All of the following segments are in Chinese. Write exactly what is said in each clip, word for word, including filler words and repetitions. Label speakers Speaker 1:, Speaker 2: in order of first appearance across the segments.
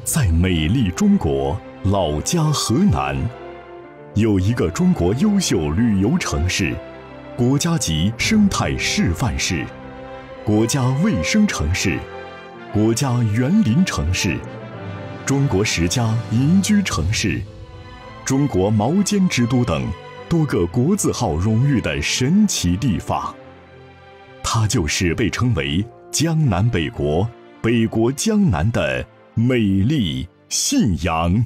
Speaker 1: 在美丽中国老家河南，有一个中国优秀旅游城市，国家级生态示范市、国家卫生城市、国家园林城市、中国十佳宜居城市、中国毛尖之都等多个国字号荣誉的神奇地方。它就是被称为江南北国、北国江南的美丽信阳。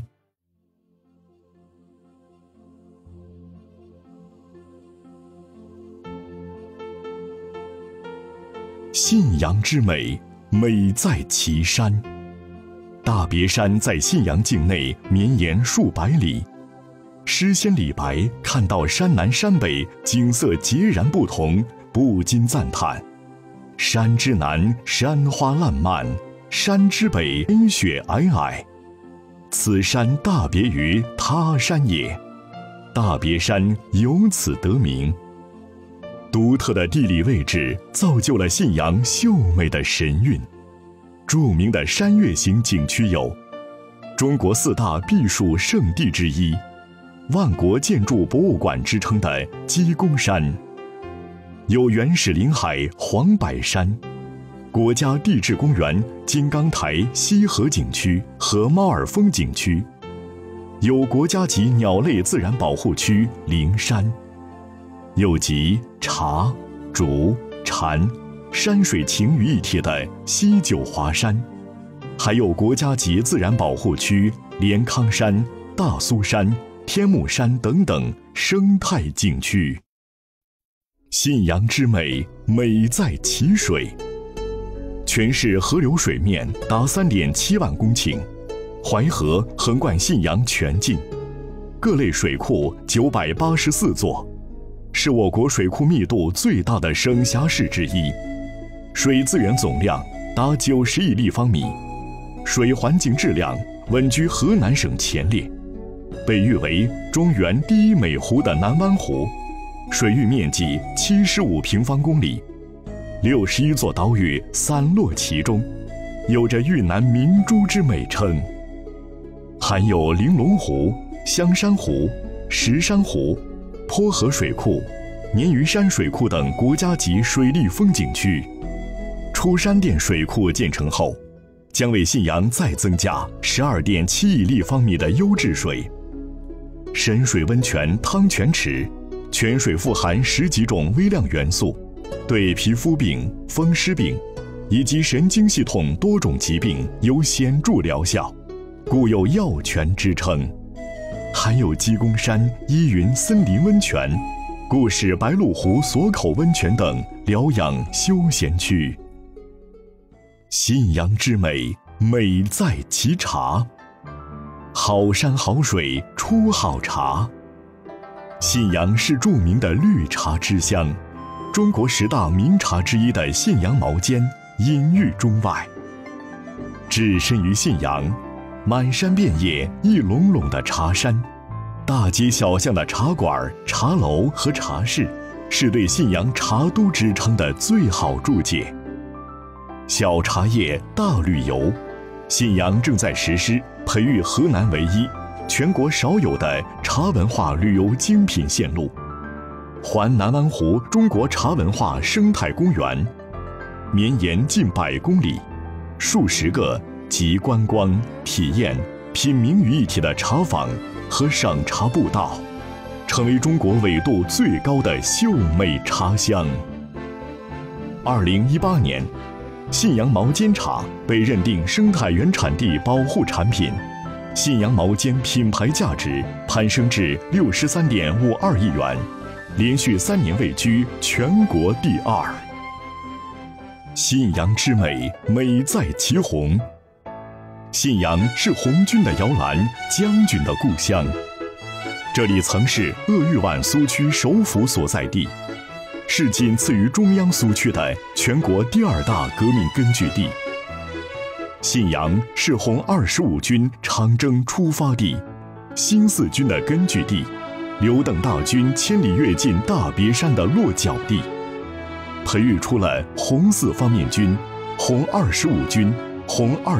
Speaker 1: 信阳之美，美在其山。大别山在信阳境内绵延数百里，诗仙李白看到山南山北景色截然不同，不禁赞叹：山之南山花烂漫，山之北冰雪皑皑，此山大别于他山也。大别山由此得名。独特的地理位置造就了信阳秀美的神韵。著名的山岳型景区有中国四大避暑胜地之一、万国建筑博物馆之称的鸡公山，有原始林海黄柏山、国家地质公园金刚台西河景区和猫耳峰景区，有国家级鸟类自然保护区灵山，有集茶、竹、蝉、山水情于一体的西九华山，还有国家级自然保护区连康山、大苏山、天目山等等生态景区。信阳之美，美在其水。全市河流水面达 三点七万公顷，淮河横贯信阳全境，各类水库九百八十四座，是我国水库密度最大的省辖市之一，水资源总量达九十亿立方米，水环境质量稳居河南省前列，被誉为中原第一美湖的南湾湖，水域面积七十五平方公里，六十一座岛屿散落其中，有着豫南明珠之美称。含有玲珑湖、香山湖、石山湖、坡河水库、年鱼山水库等国家级水利风景区。出山店水库建成后，将为信阳再增加 十二点七亿立方米的优质水。深水温泉汤泉池，泉水富含十几种微量元素，对皮肤病、风湿病以及神经系统多种疾病有显著疗效，故有药泉之称。还有鸡公山依云森林温泉、故事白鹿湖锁口温泉等疗养休闲区。信阳之美，美在其茶。好山好水出好茶。信阳是著名的绿茶之乡，中国十大名茶之一的信阳毛尖隐喻中外。置身于信阳，满山遍野一垄垄的茶山，大街小巷的茶馆、茶楼和茶室，是对信阳茶都之称的最好注解。小茶叶大旅游，信阳正在实施培育河南唯一、全国少有的茶文化旅游精品线路——环南湾湖中国茶文化生态公园，绵延近百公里，数十个集观光、体验、品茗于一体的茶坊和赏茶步道，成为中国纬度最高的秀美茶乡。二零一八年，信阳毛尖茶被认定生态原产地保护产品，信阳毛尖品牌价值攀升至六十三点五二亿元，连续三年位居全国第二。信阳之美，美在其红。信阳是红军的摇篮，将军的故乡，这里曾是鄂豫皖苏区首府所在地，是仅次于中央苏区的全国第二大革命根据地。信阳是红二十五军长征出发地，新四军的根据地，刘邓大军千里跃进大别山的落脚地，培育出了红四方面军、红二十五军、红二